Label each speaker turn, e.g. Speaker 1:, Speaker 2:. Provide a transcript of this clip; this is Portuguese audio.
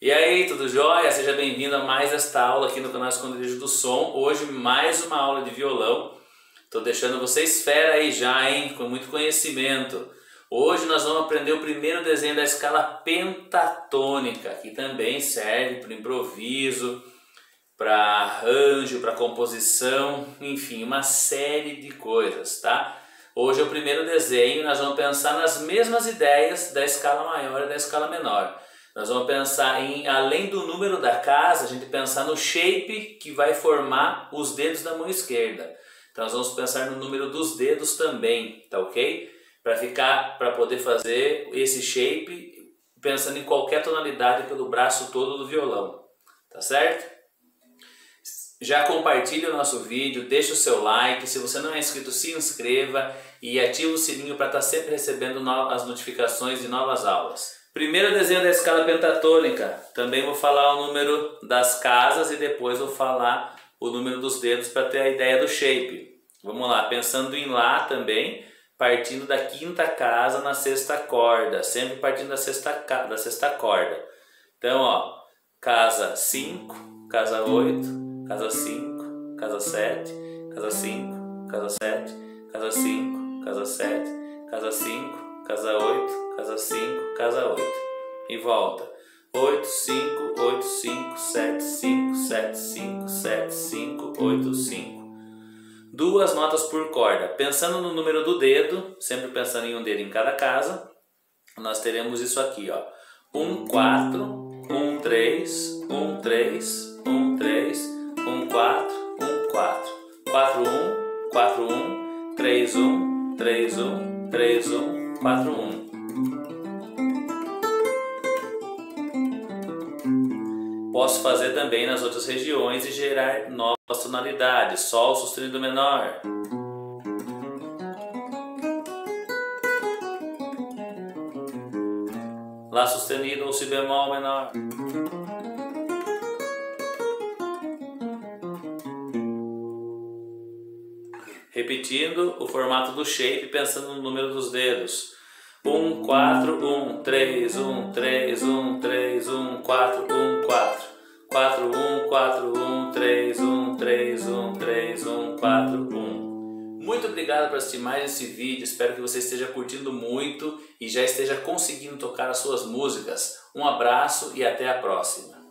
Speaker 1: E aí, tudo jóia? Seja bem-vindo a mais esta aula aqui no canal Esconderijo do Som. Hoje mais uma aula de violão. Tô deixando vocês fera aí já, hein? Com muito conhecimento. Hoje nós vamos aprender o primeiro desenho da escala pentatônica, que também serve para improviso, para arranjo, para composição, enfim, uma série de coisas, tá? Hoje é o primeiro desenho, nós vamos pensar nas mesmas ideias da escala maior e da escala menor. Nós vamos pensar em, além do número da casa, a gente pensar no shape que vai formar os dedos da mão esquerda. Então nós vamos pensar no número dos dedos também, tá ok? Para poder fazer esse shape pensando em qualquer tonalidade pelo braço todo do violão, tá certo? Já compartilhe o nosso vídeo, deixa o seu like, se você não é inscrito se inscreva e ative o sininho para estar sempre recebendo as notificações de novas aulas. Primeiro desenho da escala pentatônica, também vou falar o número das casas e depois vou falar o número dos dedos para ter a ideia do shape. Vamos lá, pensando em Lá também, partindo da quinta casa na sexta corda, sempre partindo da sexta corda. Então, ó, casa 5, casa 8, casa 5, casa 7, casa 5, casa 7, casa 5, casa 7, casa 5, casa 8, casa 5, casa 8. E volta. 8, 5, 8, 5, 7, 5, 7, 5, 7, 5, 8, 5. Duas notas por corda. Pensando no número do dedo, sempre pensando em um dedo em cada casa, nós teremos isso aqui, ó. 1, 4, 1, 3, 1, 3, 1, 3, 1, 4, 1, 4. 4, 1, 4, 1, 3, 1, 3, 1, 3, 1, 4, 1. Posso fazer também nas outras regiões e gerar novas tonalidades. Sol sustenido menor. Lá sustenido ou Si bemol menor. Repetindo o formato do shape, pensando no número dos dedos. 1, 4, 1, 3, 1, 3, 1, 3, 1, 4, 1, 4. 4, 1, 4, 1, 3, 1, 3, 1, 3, 1, 4, 1. Muito obrigado por assistir mais esse vídeo, espero que você esteja curtindo muito e já esteja conseguindo tocar as suas músicas. Um abraço e até a próxima.